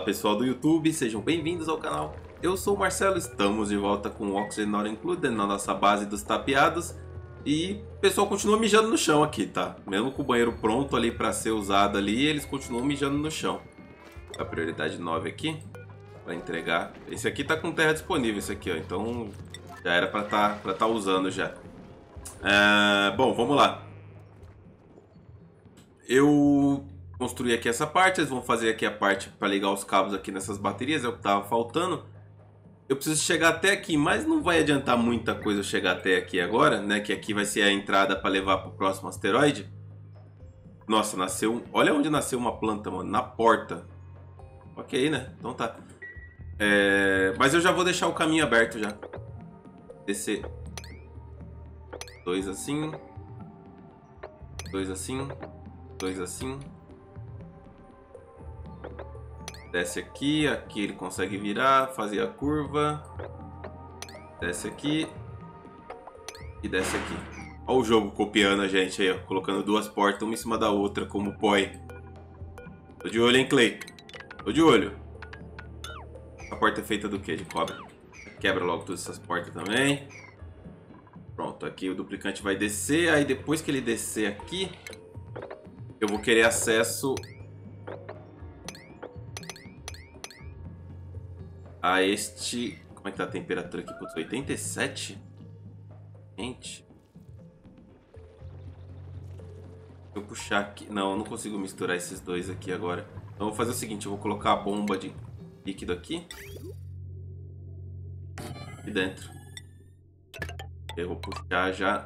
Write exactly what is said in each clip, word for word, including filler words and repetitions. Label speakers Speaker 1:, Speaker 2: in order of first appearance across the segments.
Speaker 1: Fala pessoal do YouTube, sejam bem-vindos ao canal. Eu sou o Marcelo, estamos de volta com o Oxygen Not Included na nossa base dos tapeados. E o pessoal continua mijando no chão aqui, tá? Mesmo com o banheiro pronto ali para ser usado ali, eles continuam mijando no chão. A prioridade nove aqui, para entregar. Esse aqui tá com terra disponível, esse aqui, ó. Então já era para tá, para tá usando já. É, bom, vamos lá. Eu construir aqui essa parte, eles vão fazer aqui a parte para ligar os cabos aqui nessas baterias, é o que tava faltando. Eu preciso chegar até aqui, mas não vai adiantar muita coisa eu chegar até aqui agora, né? Que aqui vai ser a entrada para levar para o próximo asteroide. Nossa, nasceu... Olha onde nasceu uma planta, mano. Na porta. Ok, né? Então tá. É... Mas eu já vou deixar o caminho aberto já. Descer. Dois assim. Dois assim. Dois assim. Desce aqui, aqui ele consegue virar, fazer a curva. Desce aqui. E desce aqui. Olha o jogo copiando a gente aí, ó. Colocando duas portas, uma em cima da outra, como poi. Tô de olho, hein, Clay? Tô de olho. A porta é feita do que? De cobre. Quebra logo todas essas portas também. Pronto, aqui o duplicante vai descer. Aí depois que ele descer aqui, eu vou querer acesso a este... Como é que tá a temperatura aqui? Putz, oitenta e sete? Gente. Se eu puxar aqui... Não, eu não consigo misturar esses dois aqui agora. Então eu vou fazer o seguinte, eu vou colocar a bomba de líquido aqui. Aqui dentro. Eu vou puxar já...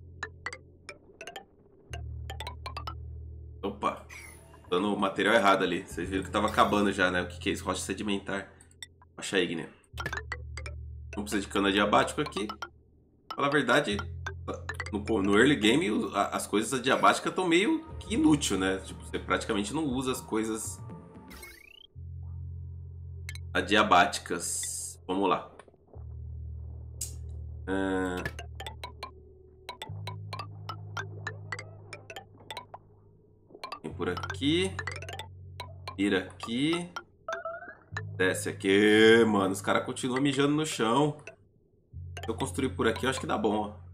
Speaker 1: Opa. Dando o material errado ali. Vocês viram que tava acabando já, né? O que que é isso? Rocha sedimentar. Rocha ígnea. Não precisa de cana diabático aqui. Fala a verdade, no, no early game as coisas adiabáticas estão meio que inútil, né? Tipo, você praticamente não usa as coisas adiabáticas. Vamos lá. Uh... Vem por aqui. Vira aqui. Desce aqui. Mano, os caras continuam mijando no chão. Se eu construir por aqui, eu acho que dá bom, ó.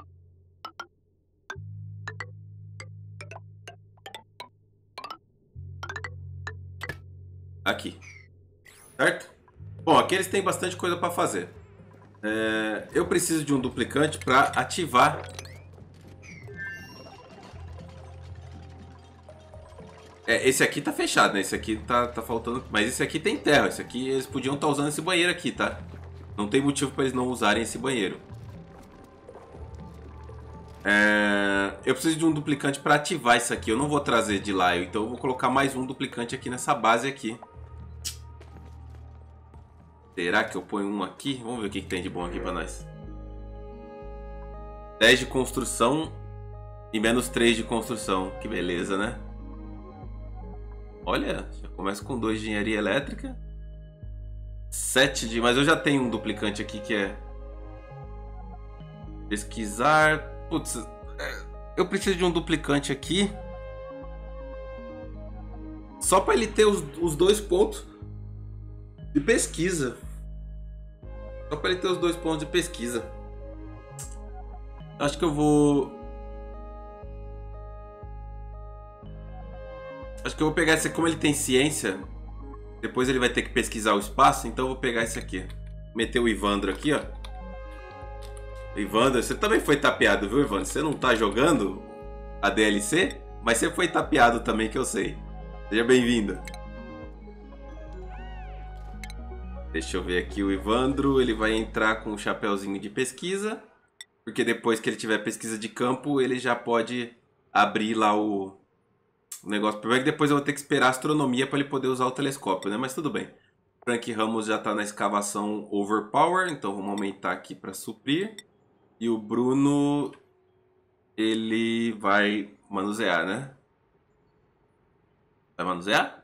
Speaker 1: Aqui. Certo? Bom, aqui eles têm bastante coisa para fazer. É, eu preciso de um duplicante para ativar. É, esse aqui tá fechado, né? Esse aqui tá, tá faltando... Mas esse aqui tem terra. Esse aqui eles podiam estar usando esse banheiro aqui, tá? Não tem motivo para eles não usarem esse banheiro. É... Eu preciso de um duplicante para ativar isso aqui. Eu não vou trazer de lá, então eu vou colocar mais um duplicante aqui nessa base aqui. Será que eu ponho um aqui? Vamos ver o que, que tem de bom aqui para nós. dez de construção e menos três de construção. Que beleza, né? Olha, já começa com dois de engenharia elétrica. sete de... Mas eu já tenho um duplicante aqui que é... Pesquisar... Putz, eu preciso de um duplicante aqui. Só para ele ter os, os dois pontos de pesquisa. Só para ele ter os dois pontos de pesquisa. Acho que eu vou... Acho que eu vou pegar esse aqui, como ele tem ciência. Depois ele vai ter que pesquisar o espaço, então eu vou pegar esse aqui. Meter o Ivandro aqui, ó. Ivandro, você também foi tapeado, viu, Ivandro? Você não tá jogando a D L C, mas você foi tapeado também, que eu sei. Seja bem-vindo. Deixa eu ver aqui o Ivandro. Ele vai entrar com o chapéuzinho de pesquisa. Porque depois que ele tiver pesquisa de campo, ele já pode abrir lá o... O negócio, o problema é que depois eu vou ter que esperar a astronomia para ele poder usar o telescópio, né? Mas tudo bem. Frank Ramos já está na escavação Overpower, então vamos aumentar aqui para suprir. E o Bruno, ele vai manusear, né? Vai manusear?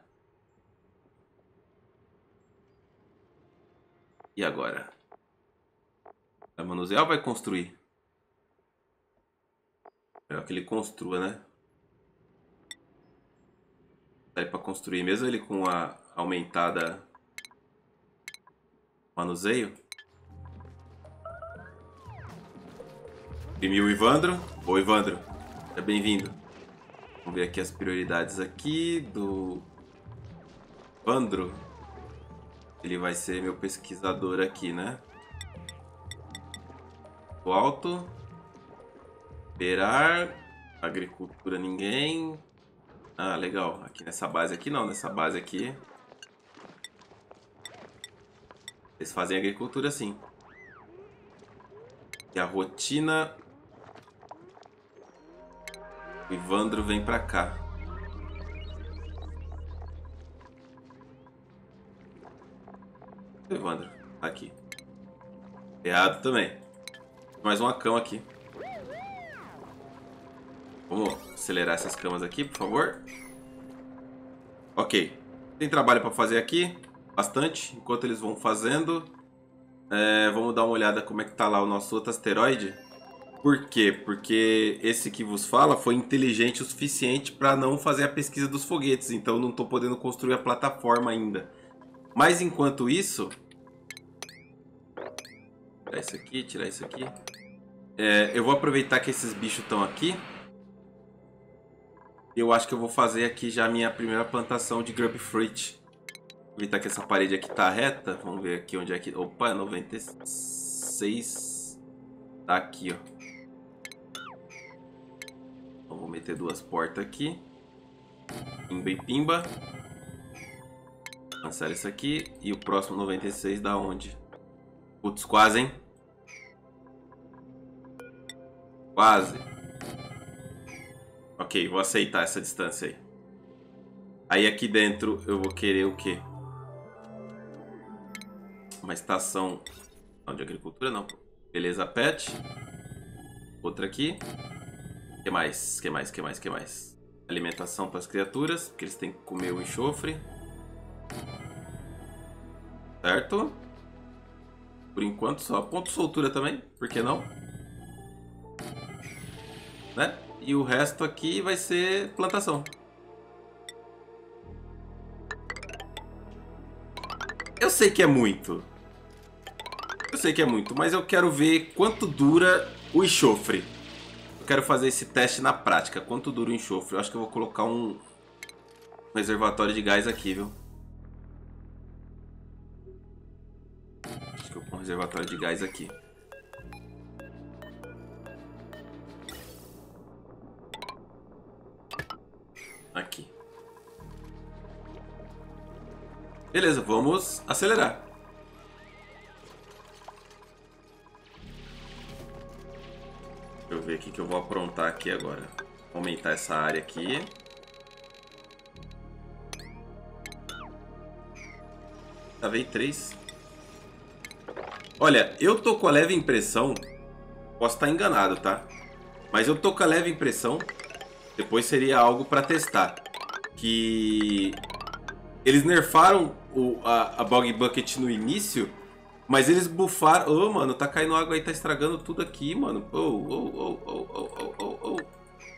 Speaker 1: E agora? Vai manusear ou vai construir? Melhor que ele construa, né? Para construir mesmo ele com a, aumentada manuseio. Imprimiu o Ivandro. Ô, Ivandro, é bem-vindo. Vamos ver aqui as prioridades aqui do Ivandro. Ele vai ser meu pesquisador aqui, né? O alto. Esperar. Agricultura, ninguém. Ah, legal. Aqui nessa base aqui não. Nessa base aqui eles fazem agricultura sim. E a rotina... O Ivandro vem pra cá. O Ivandro, aqui. Errado também. Mais uma cama aqui. Vamos acelerar essas camas aqui, por favor. Ok. Tem trabalho para fazer aqui. Bastante. Enquanto eles vão fazendo. É, vamos dar uma olhada como é que tá lá o nosso outro asteroide. Por quê? Porque esse que vos fala foi inteligente o suficiente para não fazer a pesquisa dos foguetes. Então não estou podendo construir a plataforma ainda. Mas enquanto isso... Tirar isso aqui, tirar isso aqui. É, eu vou aproveitar que esses bichos estão aqui. Eu acho que eu vou fazer aqui já a minha primeira plantação de Grubfruit. Aproveitar que essa parede aqui tá reta. Vamos ver aqui onde é que... Opa, noventa e seis. Tá aqui, ó. Então vou meter duas portas aqui. Pimba e pimba. Cancela isso aqui. E o próximo noventa e seis da onde? Putz, quase, hein? Quase. Ok, vou aceitar essa distância aí. Aí aqui dentro eu vou querer o quê? Uma estação... Não, de agricultura não. Beleza, pet. Outra aqui. O que mais? O que mais? O que mais? O que mais? Alimentação para as criaturas, porque eles têm que comer o enxofre. Certo? Por enquanto só. Ponto soltura também, por que não? Né? E o resto aqui vai ser plantação. Eu sei que é muito. Eu sei que é muito, mas eu quero ver quanto dura o enxofre. Eu quero fazer esse teste na prática. Quanto dura o enxofre? Eu acho que eu vou colocar um reservatório de gás aqui, viu? Acho que eu vou pôr um reservatório de gás aqui. Aqui. Beleza, vamos acelerar. Deixa eu ver o que que eu vou aprontar aqui agora. Vou aumentar essa área aqui. Tá, veio três. Olha, eu tô com a leve impressão... Posso estar enganado, tá? Mas eu tô com a leve impressão... Depois seria algo pra testar. Que... Eles nerfaram o, a, a Bog Bucket no início... Mas eles bufaram... Ô, oh, mano, tá caindo água aí, tá estragando tudo aqui, mano. Ô, ô, ô, ô, ô, ô, ô.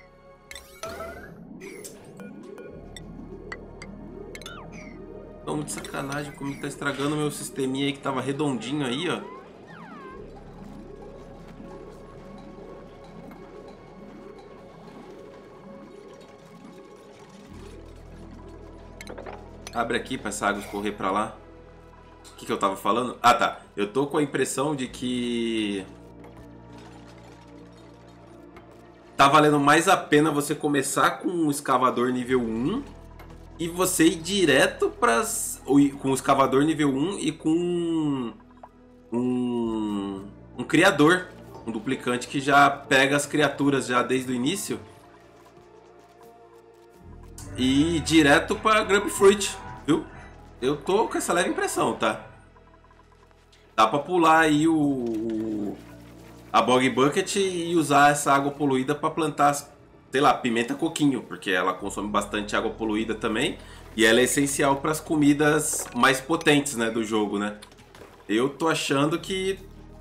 Speaker 1: Tão de sacanagem como tá estragando meu sisteminha aí que tava redondinho aí, ó. Abre aqui pra essa água escorrer pra lá. O que, que eu tava falando? Ah, tá. Eu tô com a impressão de que... Tá valendo mais a pena você começar com um escavador nível um e você ir direto pras... com o escavador nível um e com um... um criador, um duplicante que já pega as criaturas já desde o início e ir direto pra Grubfruit, viu? Eu tô com essa leve impressão, tá? Dá pra pular aí o... a Bog Bucket e usar essa água poluída pra plantar, sei lá, pimenta coquinho, porque ela consome bastante água poluída também. E ela é essencial para as comidas mais potentes, né, do jogo, né? Eu tô achando que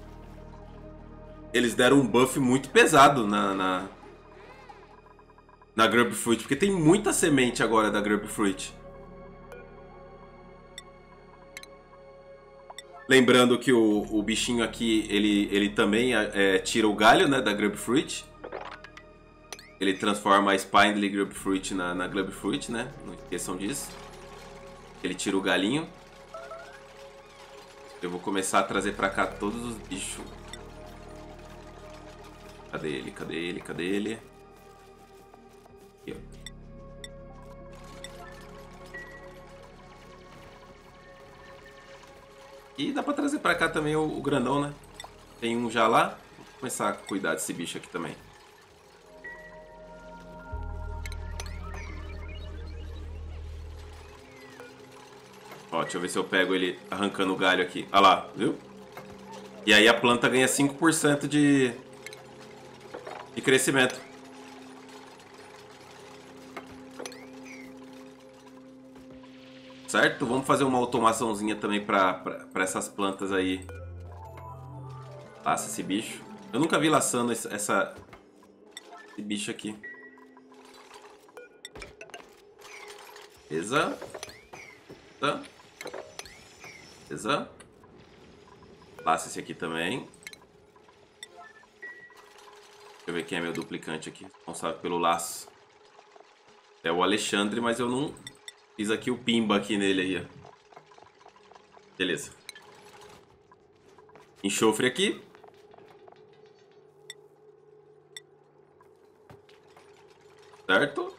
Speaker 1: eles deram um buff muito pesado na... na... na Grubfruit, porque tem muita semente agora da Grubfruit. Lembrando que o, o bichinho aqui, ele, ele também é, tira o galho, né, da Grubfruit. Ele transforma a Spindly Grubfruit na, na Grubfruit, né? Não esqueçam disso. Ele tira o galinho. Eu vou começar a trazer pra cá todos os bichos. Cadê ele? Cadê ele? Cadê ele? Aqui, ó. E dá pra trazer pra cá também o, o grandão, né? Tem um já lá. Vou começar a cuidar desse bicho aqui também. Ó, deixa eu ver se eu pego ele arrancando o galho aqui. Olha lá, viu? E aí a planta ganha cinco por cento de, de crescimento. Certo? Vamos fazer uma automaçãozinha também para essas plantas aí. Laça esse bicho. Eu nunca vi laçando esse, essa, esse bicho aqui. Beleza. Beleza. Beleza. Laça esse aqui também. Deixa eu ver quem é meu duplicante aqui. Responsável pelo laço. É o Alexandre, mas eu não... Fiz aqui o pimba aqui nele aí, ó. Beleza. Enxofre aqui. Certo?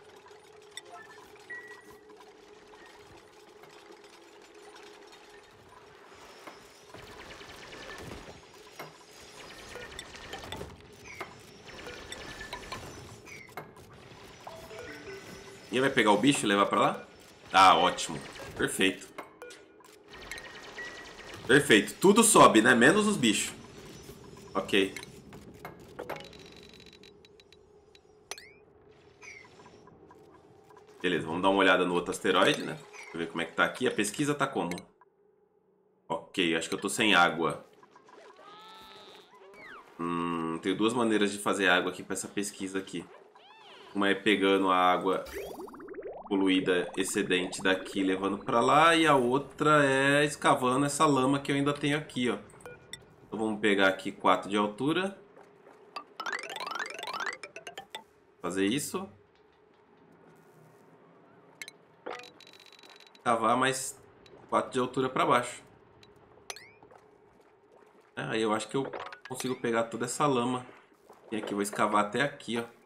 Speaker 1: E vai pegar o bicho e levar pra lá? Ah, ótimo. Perfeito. Perfeito. Tudo sobe, né? Menos os bichos. Ok. Beleza, vamos dar uma olhada no outro asteroide, né? Deixa eu ver como é que tá aqui. A pesquisa tá como? Ok, acho que eu tô sem água. Hum, tenho duas maneiras de fazer água aqui pra essa pesquisa aqui. Uma é pegando a água poluída excedente daqui, levando pra lá. E a outra é escavando essa lama que eu ainda tenho aqui, ó. Então vamos pegar aqui quatro de altura. Fazer isso. Cavar mais quatro de altura pra baixo. É, aí eu acho que eu consigo pegar toda essa lama. E aqui, vou escavar até aqui, ó.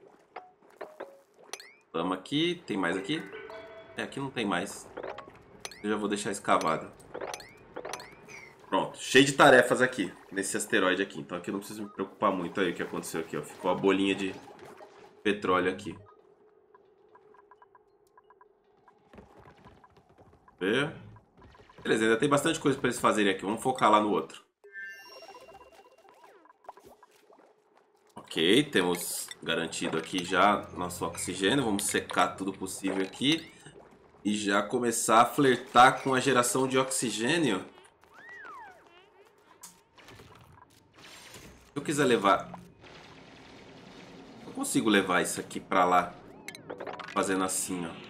Speaker 1: Lama aqui, tem mais aqui? É, aqui não tem mais. Eu já vou deixar escavado. Pronto, cheio de tarefas aqui, nesse asteroide aqui. Então aqui eu não preciso me preocupar muito. Aí o que aconteceu aqui, ó. Ficou a bolinha de petróleo aqui. Vê? Beleza, ainda tem bastante coisa para eles fazerem aqui. Vamos focar lá no outro. Ok, temos garantido aqui já nosso oxigênio. Vamos secar tudo possível aqui. E já começar a flertar com a geração de oxigênio. Se eu quiser levar... Eu consigo levar isso aqui pra lá. Fazendo assim, ó.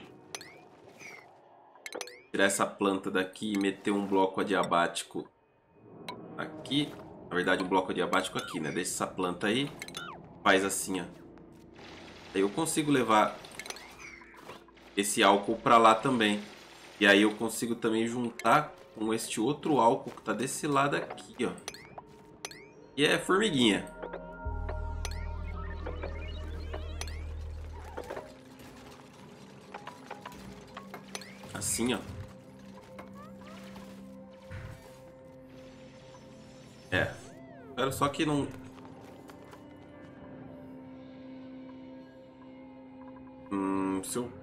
Speaker 1: Tirar essa planta daqui e meter um bloco adiabático aqui. Na verdade, um bloco adiabático aqui, né? Deixa essa planta aí. Faz assim, ó. Aí eu consigo levar esse álcool pra lá também. E aí eu consigo também juntar com este outro álcool que tá desse lado aqui, ó. E é formiguinha. Assim, ó. É. Espero só que não... Hum, se eu...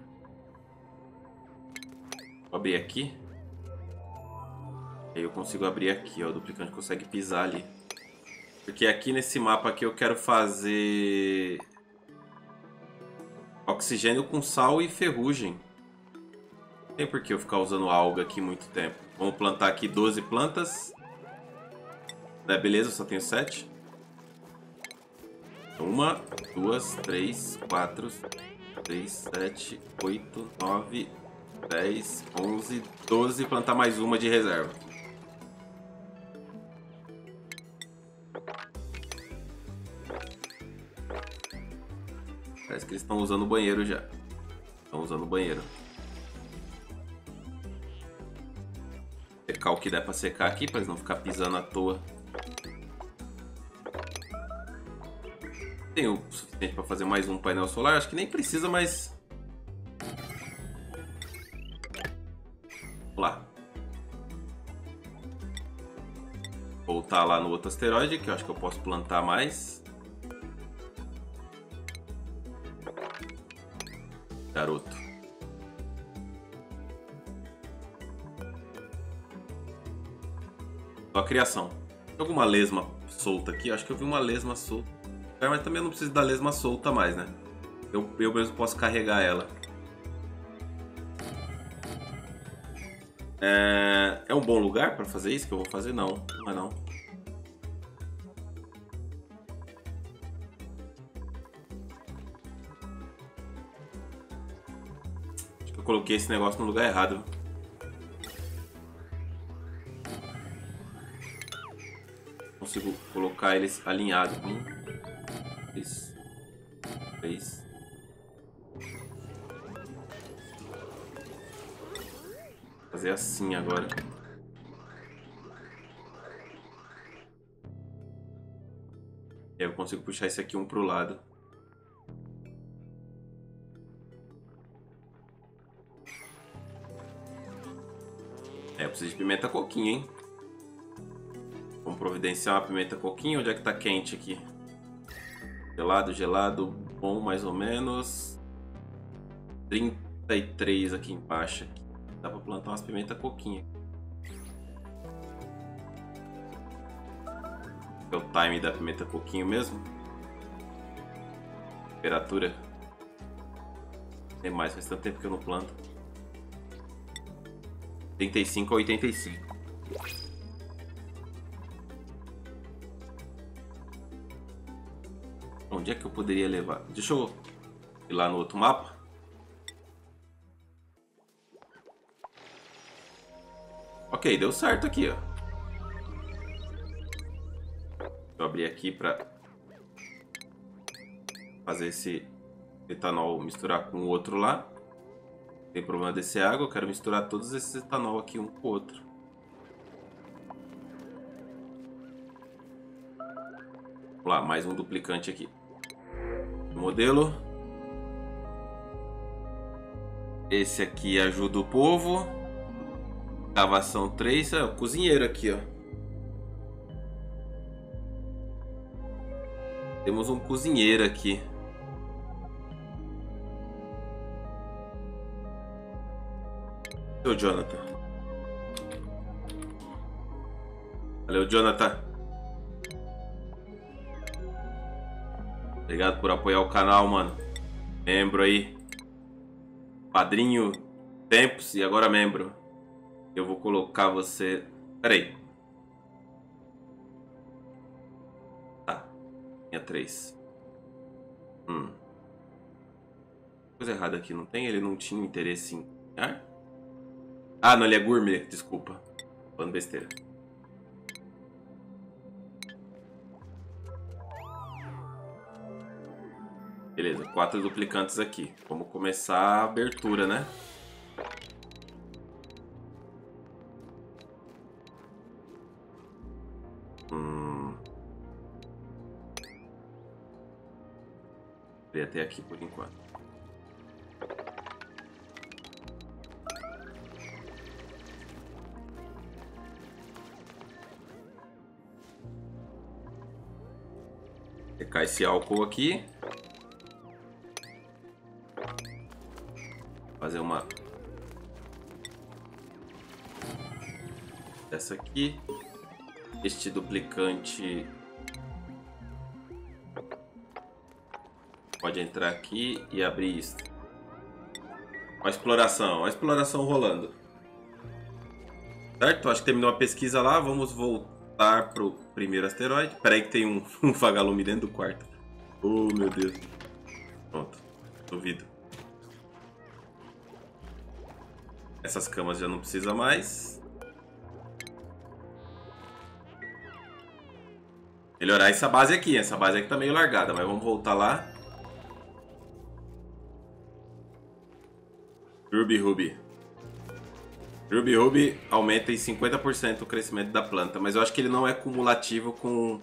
Speaker 1: Vou abrir aqui. Aí eu consigo abrir aqui, ó. O duplicante consegue pisar ali. Porque aqui nesse mapa aqui eu quero fazer... oxigênio com sal e ferrugem. Não tem por que eu ficar usando alga aqui muito tempo. Vamos plantar aqui doze plantas. É, beleza, eu só tenho sete. Uma, duas, três, quatro, seis, sete, oito, nove, dez, onze, doze. Plantar mais uma de reserva. Parece que eles estão usando o banheiro já. Estão usando o banheiro. Secar o que der pra secar aqui, pra eles não ficar pisando à toa. Tem o suficiente pra fazer mais um painel solar? Acho que nem precisa, mas... Vamos lá. Voltar lá no outro asteroide, que eu acho que eu posso plantar mais. Garoto. Só a criação. Tem alguma lesma solta aqui? Acho que eu vi uma lesma solta. Mas também eu não preciso da lesma solta mais, né? Eu, eu mesmo posso carregar ela. É, é um bom lugar para fazer isso que eu vou fazer? Não, não é não. Acho que eu coloquei esse negócio no lugar errado. Consigo colocar eles alinhados. Um, dois, três. Fazer assim agora. E aí eu consigo puxar esse aqui um pro lado. É, eu preciso de pimenta coquinha, hein? Vamos providenciar uma pimenta coquinha. Onde é que tá quente aqui? Gelado, gelado, bom mais ou menos. trinta e três aqui embaixo. Aqui. Dá pra plantar umas pimenta coquinha. É o time da pimenta coquinho mesmo. Temperatura. Tem mais, faz tanto tempo que eu não planto. trinta e cinco a oitenta e cinco. Onde é que eu poderia levar? Deixa eu ir lá no outro mapa. Ok, deu certo aqui, ó. Deixa eu abrir aqui para fazer esse etanol misturar com o outro lá. Não tem problema descer água, eu quero misturar todos esses etanol aqui um com o outro. Vamos lá, mais um duplicante aqui. Modelo. Esse aqui ajuda o povo. Escavação três. É o cozinheiro aqui, ó. Temos um cozinheiro aqui. Seu Jonathan. Valeu, Jonathan. Obrigado por apoiar o canal, mano. Membro aí. Padrinho tempos e agora membro. Eu vou colocar você... Pera aí. Tá. Tinha três. Hum. Coisa errada aqui, não tem? Ele não tinha interesse em... Ah, ah não, ele é gourmet. Desculpa. Falando besteira. Beleza, quatro duplicantes aqui. Vamos começar a abertura, né? Hum. Vou até aqui por enquanto. Secar esse álcool aqui. Fazer uma dessa aqui. Este duplicante pode entrar aqui e abrir isso. Ó a exploração, ó a exploração rolando. Certo? Acho que terminou a pesquisa lá. Vamos voltar pro primeiro asteroide. Espera aí que tem um, um vagalume dentro do quarto. Oh, meu Deus. Pronto. Duvido. Essas camas já não precisa mais. Melhorar essa base aqui. Essa base aqui tá meio largada, mas vamos voltar lá. Ruby Ruby. Ruby Ruby aumenta em cinquenta por cento o crescimento da planta, mas eu acho que ele não é cumulativo com,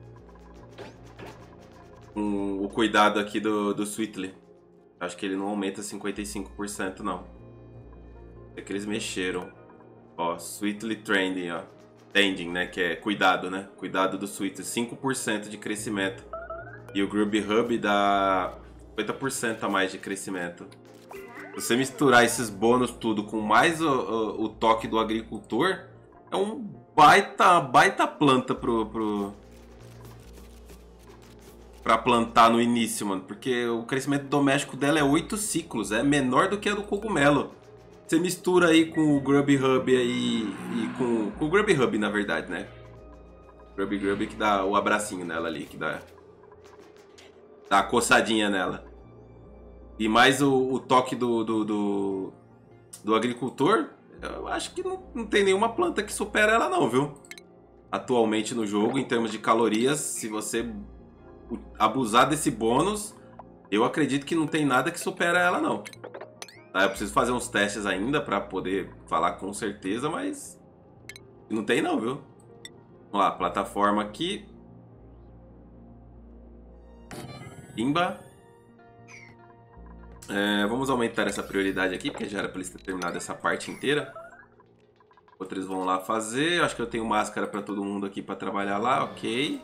Speaker 1: com o cuidado aqui do, do Sweetly. Acho que ele não aumenta cinquenta e cinco por cento não. É que eles mexeram. Ó, Sweetly Trending, ó. Tending, né? Que é cuidado, né? Cuidado do Sweetly. cinco por cento de crescimento. E o Grub Hub dá cinquenta por cento a mais de crescimento. Se você misturar esses bônus tudo com mais o, o, o toque do agricultor, é um baita, baita planta pro, pro... pra plantar no início, mano. Porque o crescimento doméstico dela é oito ciclos. É menor do que a do cogumelo. Você mistura aí com o Grub Hub aí e com, com o Grub Hub, na verdade, né? Grub Grub que dá o abracinho nela ali, que dá, dá a coçadinha nela. E mais o, o toque do, do, do, do agricultor, eu acho que não, não tem nenhuma planta que supera ela não, viu? Atualmente no jogo, em termos de calorias, se você abusar desse bônus, eu acredito que não tem nada que supera ela não. Tá, eu preciso fazer uns testes ainda pra poder falar com certeza, mas não tem não, viu? Vamos lá, plataforma aqui. Pimba. É, vamos aumentar essa prioridade aqui, porque já era pra eles terem terminado essa parte inteira. Outros vão lá fazer. Acho que eu tenho máscara pra todo mundo aqui pra trabalhar lá, ok.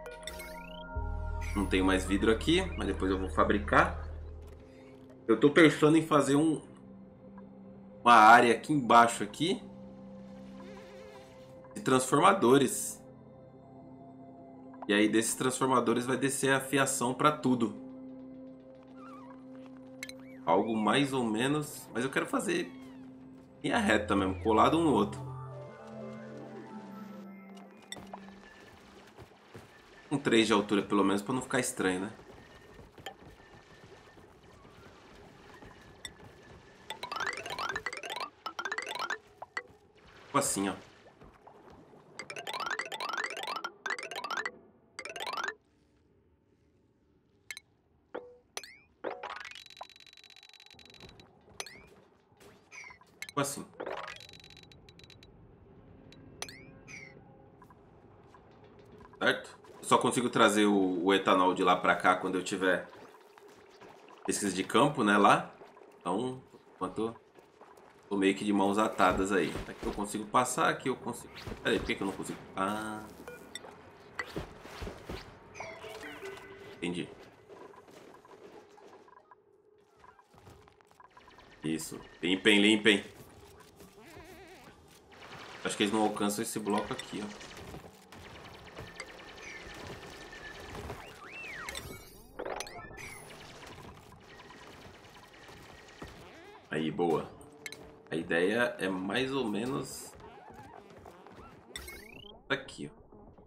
Speaker 1: Não tenho mais vidro aqui, mas depois eu vou fabricar. Eu tô pensando em fazer um, uma área aqui embaixo aqui de transformadores. E aí desses transformadores vai descer a fiação para tudo. Algo mais ou menos, mas eu quero fazer linha reta mesmo, colado um no outro. Um três de altura pelo menos para não ficar estranho, né? Assim, ó. Assim. Certo? Eu só consigo trazer o, o etanol de lá pra cá quando eu tiver pesquisa de campo, né, lá. Então, enquanto tô meio que de mãos atadas aí. Aqui eu consigo passar, aqui eu consigo... Peraí, por que, que eu não consigo? Ah... Entendi. Isso. Limpem, limpem. Acho que eles não alcançam esse bloco aqui, ó. Aí, boa. A ideia é mais ou menos aqui, ó.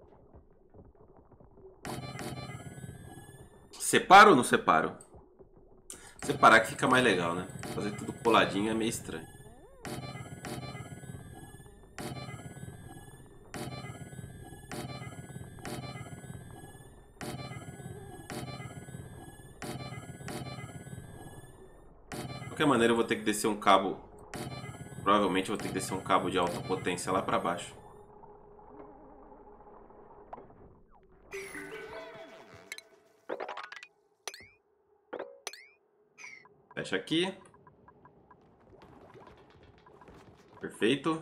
Speaker 1: Separo ou não separo? Separar que fica mais legal, né? Fazer tudo coladinho é meio estranho. De qualquer maneira eu vou ter que descer um cabo. Provavelmente eu vou ter que descer um cabo de alta potência lá pra baixo. Fecha aqui. Perfeito.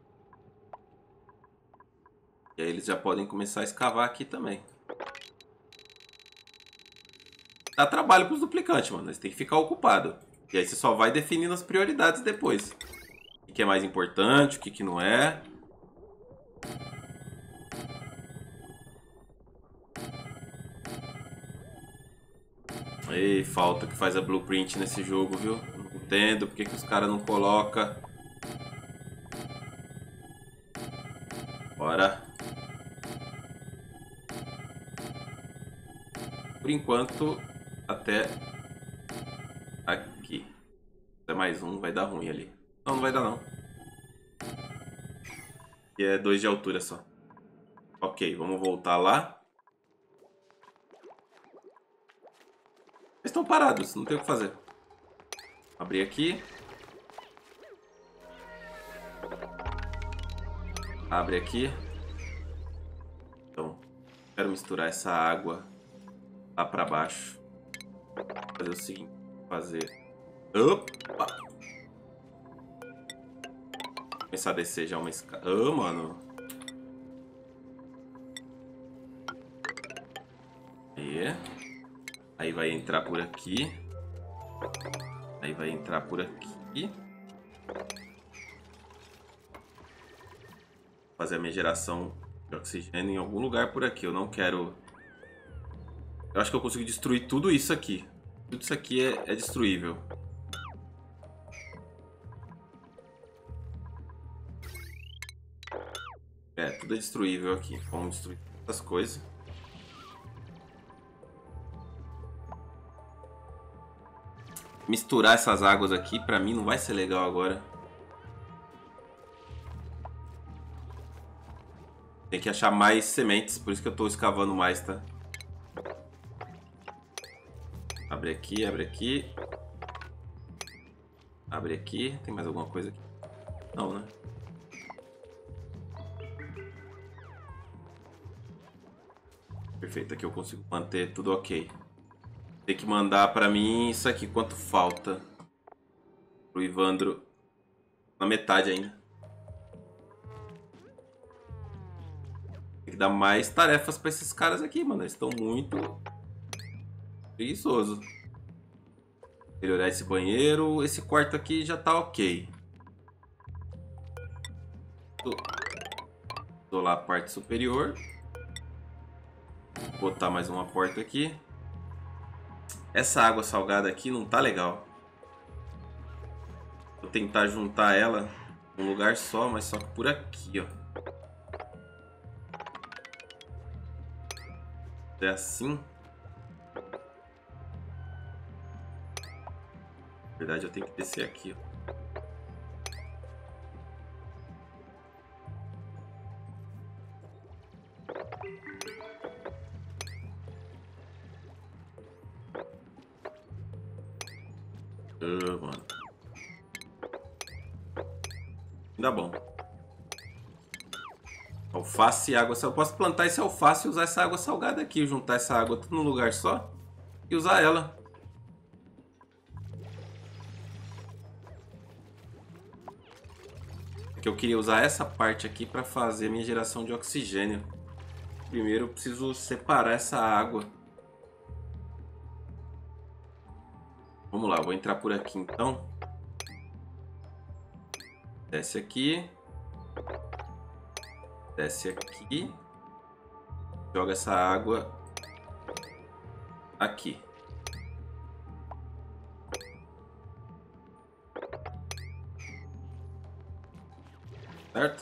Speaker 1: E aí eles já podem começar a escavar aqui também. Dá trabalho pros duplicantes, mano. Eles têm que ficar ocupados. E aí você só vai definindo as prioridades depois. O que é mais importante, o que não é. Ei, falta que faz a blueprint nesse jogo, viu? Não entendo porque que os caras não colocam. Bora. Por enquanto, até aqui. Até mais um, vai dar ruim ali. Não, não vai dar não. E é dois de altura só. Ok, vamos voltar lá. Eles estão parados, não tem o que fazer. Abrir aqui. Abre aqui. Então, quero misturar essa água lá pra baixo. Vou fazer o seguinte, fazer... Opa! Começar a descer já uma escada. Ah, mano. Aí. Aí vai entrar por aqui. Aí vai entrar por aqui. Fazer a minha geração de oxigênio em algum lugar por aqui. Eu não quero... Eu acho que eu consigo destruir tudo isso aqui. Tudo isso aqui é, é destruível. É, tudo é destruível aqui. Vamos destruir essas coisas. Misturar essas águas aqui, pra mim, não vai ser legal agora. Tem que achar mais sementes, por isso que eu tô escavando mais, tá? Abre aqui, abre aqui. Abre aqui. Tem mais alguma coisa aqui? Não, né? Perfeito, aqui eu consigo manter tudo ok. Tem que mandar pra mim isso aqui, quanto falta. Pro Ivandro. Na metade ainda. Tem que dar mais tarefas pra esses caras aqui, mano. Eles estão muito preguiçosos. Melhorar esse banheiro. Esse quarto aqui já tá ok. Isolar a parte superior. Vou botar mais uma porta aqui. Essa água salgada aqui não tá legal. Vou tentar juntar ela num lugar só, mas só que por aqui, ó. É assim. Na verdade, eu tenho que descer aqui, ó. Uh, mano. Ainda bom. Alface e água salgada. Eu posso plantar esse alface e usar essa água salgada aqui. Juntar essa água tudo num lugar só. E usar ela. Porque eu queria usar essa parte aqui para fazer a minha geração de oxigênio. Primeiro eu preciso separar essa água. Vamos lá, eu vou entrar por aqui então. Desce aqui. Desce aqui. Joga essa água aqui. Certo?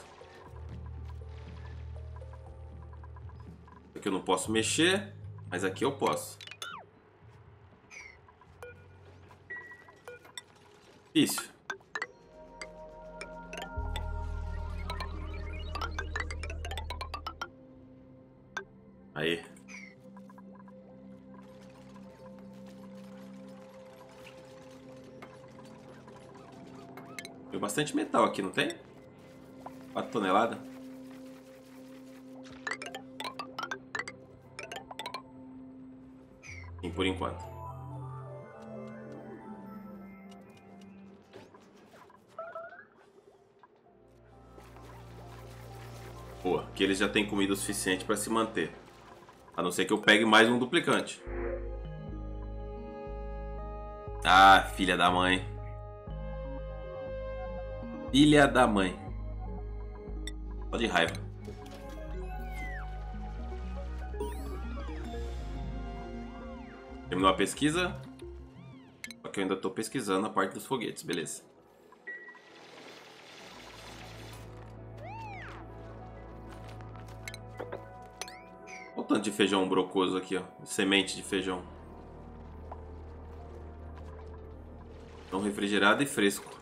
Speaker 1: Aqui eu não posso mexer, mas aqui eu posso. Isso. Aí. Tem bastante metal aqui, não tem? quatro toneladas. Sim, por enquanto. Boa, aqui eles já têm comida o suficiente para se manter. A não ser que eu pegue mais um duplicante. Ah, filha da mãe. Filha da mãe. Só de raiva. Terminou a pesquisa. Só que eu ainda estou pesquisando a parte dos foguetes, beleza. Olha o tanto de feijão brocoso aqui, ó. Semente de feijão. Então refrigerado e fresco.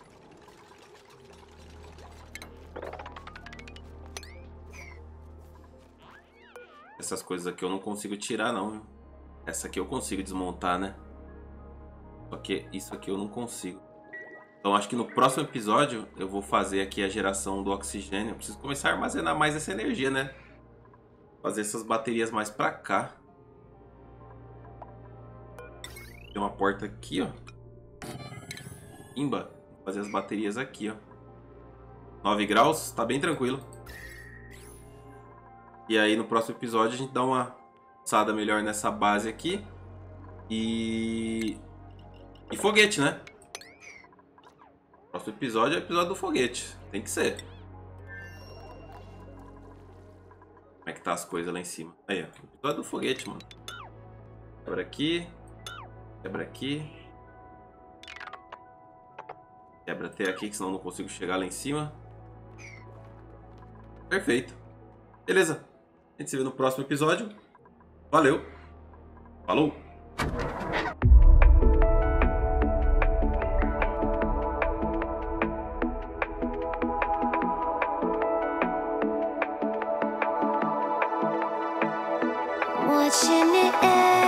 Speaker 1: Essas coisas aqui eu não consigo tirar, não. Essa aqui eu consigo desmontar, né? Só que isso aqui eu não consigo. Então acho que no próximo episódio eu vou fazer aqui a geração do oxigênio. Eu preciso começar a armazenar mais essa energia, né? Fazer essas baterias mais pra cá. Tem uma porta aqui, ó. Imba. Vou fazer as baterias aqui, ó. nove graus, tá bem tranquilo. E aí no próximo episódio a gente dá uma passada melhor nessa base aqui. E... E foguete, né? Próximo episódio é o episódio do foguete. Tem que ser. Como é que tá as coisas lá em cima? Aí, ó. Episódio do foguete, mano. Quebra aqui. Quebra aqui. Quebra até aqui, que senão eu não consigo chegar lá em cima. Perfeito. Beleza. A gente se vê no próximo episódio. Valeu. Falou.
Speaker 2: Watching it end.